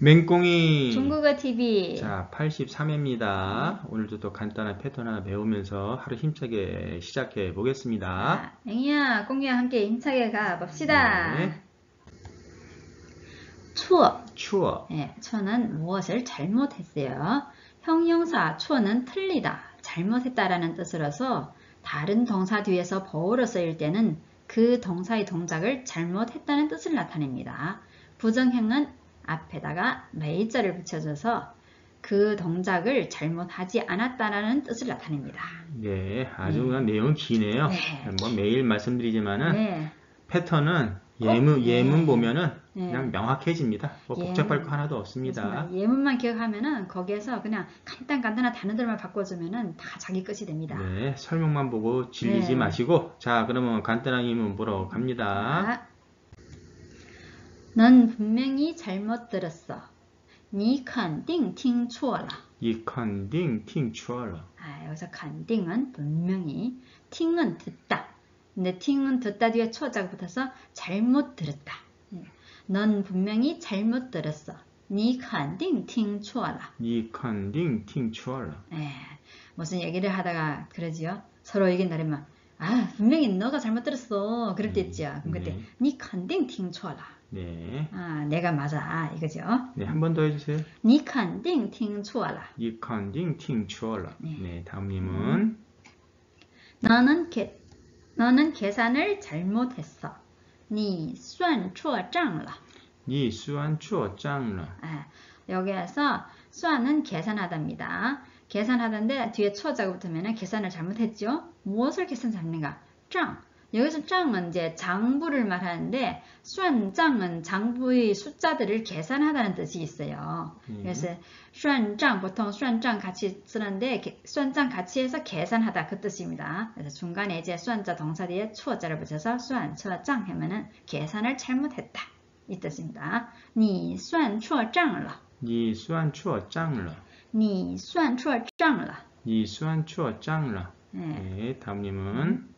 맹꽁이 중국어 TV. 자, 83회입니다. 오늘도 또 간단한 패턴 하나 배우면서 하루 힘차게 시작해 보겠습니다. 맹이야, 꽁이와 함께 힘차게 가봅시다. 네. 추어. 네, 추어는 무엇을 잘못했어요. 형용사 추어는 틀리다, 잘못했다라는 뜻으로서 다른 동사 뒤에서 보어로 쓰일 때는 그 동사의 동작을 잘못했다는 뜻을 나타냅니다. 부정형은 앞에다가 메이자를 붙여줘서 그 동작을 잘못하지 않았다라는 뜻을 나타냅니다. 네, 아주 그냥 내용은 기네요. 네. 뭐 매일 말씀드리지만은 네. 패턴은 예문 보면은 네. 그냥 명확해집니다. 뭐 복잡할 거 하나도 없습니다. 그렇습니다. 예문만 기억하면은 거기에서 그냥 간단한 단어들만 바꿔주면은 다 자기 것이 됩니다. 네, 설명만 보고 질리지 마시고 자, 그러면 간단한 예문 보러 갑니다. 넌 분명히 잘못 들었어. 你肯定听错了. 이肯定听错了. 여기서 肯定은 분명히, 听은 듣다. 근데 听은 듣다 뒤에 초자가 붙어서 잘못 들었다. 넌 분명히 잘못 들었어. 你肯定听错了. 你肯定听错了. 무슨 얘기를 하다가 그러지요. 서로 얘기 나르면 분명히 너가 잘못 들었어. 그럴 때 있죠. 그럼 그때 你肯定听错了. 네. 내가 맞아 이거죠. 네, 한 번 더 해주세요. 你肯定听错了. 你肯定听错了. 네, 다음 님은 너는 계산을 잘못했어. 你算错账了. 你算错账了. 여기에서 수완은 계산하다입니다. 계산하다인데 뒤에 초자가 붙으면 계산을 잘못했죠. 무엇을 계산 잘못했는가? 账. 여기서 짱은 이제 장부를 말하는데 수완장은 장부의 숫자들을 계산하다는 뜻이 있어요. 그래서 수완장 보통 수완장 같이 쓰는데 수완장 같이 해서 계산하다 그 뜻입니다. 그래서 중간에 이제 수완자 동사 뒤에 추어자를 붙여서 수완, 추어장 하면은 계산을 잘못했다 이 뜻입니다. 你算错账了. 你算错账了. 你算错账了. 你算错账了. 네, 다음 님은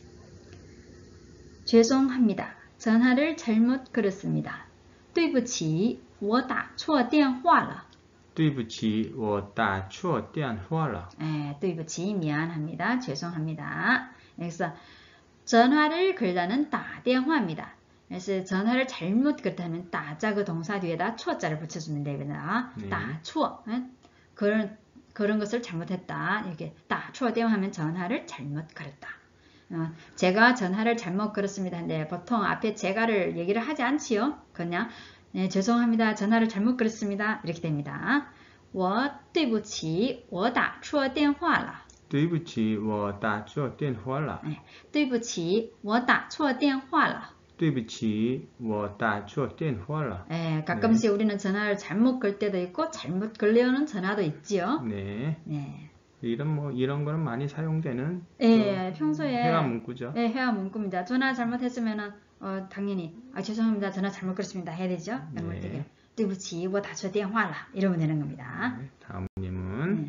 죄송합니다. 전화를 잘못 걸었습니다. 对不起,我打错电话了. 对不起,我打错电话了. 对不起, 미안합니다. 죄송합니다. 여기서 전화를 걸다는 打电话입니다. 그래서 전화를 잘못 걸다면 打자 그 동사 뒤에다 错자를 붙여주면 됩니다. 打错, 그런 것을 잘못했다. 이렇게 打错电话하면 전화를 잘못 걸었다. 제가 전화를 잘못 걸었습니다. 근데 보통 앞에 제가를 얘기를 하지 않지요. 그냥 죄송합니다. 전화를 잘못 걸었습니다. 이렇게 됩니다. 我对不起,我打错电话了. 对不起,我打错电话了. 对不起,我打错电话了. 对不起,我打错电话了. 가끔씩 우리는 전화를 잘못 걸 때도 있고 잘못 걸려오는 전화도 있지요. 네. 이런 거는 많이 사용되는 평소에 회화 문구죠. 회화 문구입니다. 전화 잘못했으면은 당연히 죄송합니다. 전화 잘못 걸었습니다. 해야 되죠. 이럴 때 对不起,我打错电话了. 이러면 되는 겁니다. 다음 님은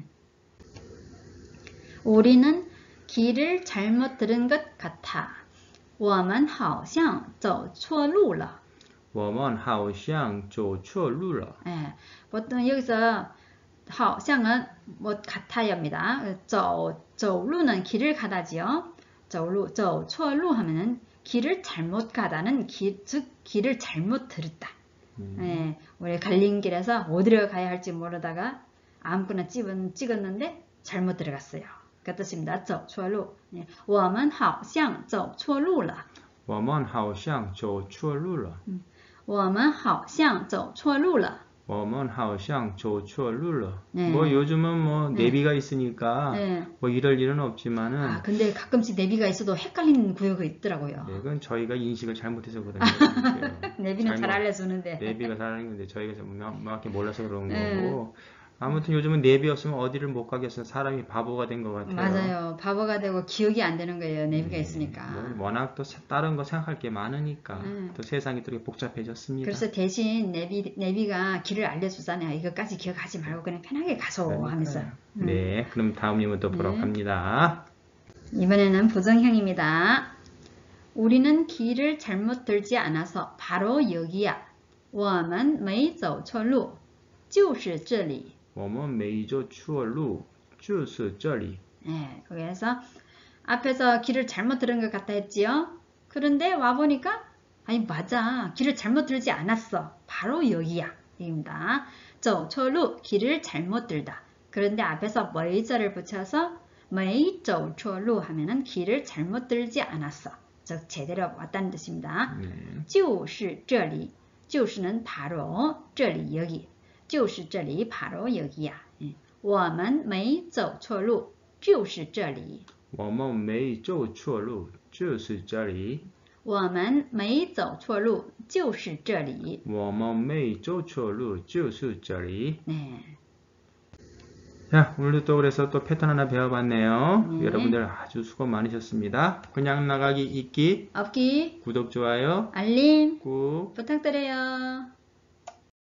우리는 길을 잘못 들은 것 같아. 我们好像走错路了. 我们好像走错路了. 보통 여기서 好像은 뭐 같아요입니다. 走路는 길을 가다지요. 走错路 하면은 길을 잘못 가다는 즉 길을 잘못 들었다. 우리 갈린 길에서 어디로 가야 할지 모르다가 아무거나 찍었는데 잘못 들어갔어요. 그 뜻입니다. 走错路. 我们好像走错路了. 我们好像走错路了. 我们好像走错路了. 我们好像走错路了. 뭐 요즘은 뭐 내비가 있으니까 뭐 이럴 일은 없지만은 근데 가끔씩 내비가 있어도 헷갈리는 구역이 있더라고요. 그건 저희가 인식을 잘못해서 그런 거예요. 내비는 잘 알려주는데. 내비가 잘 알려주는데 저희가 명확히 몰라서 그런 거고. 아무튼 요즘은 내비 없으면 어디를 못 가겠어요. 사람이 바보가 된 것 같아요. 맞아요. 바보가 되고 기억이 안 되는 거예요. 내비가 있으니까. 워낙 또 다른 거 생각할 게 많으니까 또 세상이 또 복잡해졌습니다. 그래서 대신 내비가 길을 알려주잖아요. 이것까지 기억하지 말고 그냥 편하게 가서 하면서. 네, 그럼 다음 님은 또 보러 갑니다. 이번에는 부정형입니다. 우리는 길을 잘못 들지 않아서 바로 여기야. 我们没走错路. 就是这里我们没走错路就是这里 예, 거기에서 앞에서 길을 잘못 들은 것 같다 했지요. 그런데 와보니까 아니 맞아. 길을 잘못 들지 않았어. 바로 여기야. 입니다. 走错路 길을 잘못 들다. 그런데 앞에서 没절 붙여서 没走错路 하면은 길을 잘못 들지 않았어. 즉 제대로 왔다는 뜻입니다. 就是这里 就是는 바로 这里 여기 就是这里 바로 여기야. 我们没走错路就是这里我们没走错路就是这里我们没走错路就是这里我们没走错路就是这里 네. 자, 오늘도 또 그래서 또 패턴 하나 배워봤네요. 네. 여러분들 아주 수고 많으셨습니다. 그냥 나가기 읽기 없기 구독 좋아요 알림 꾹 부탁드려요.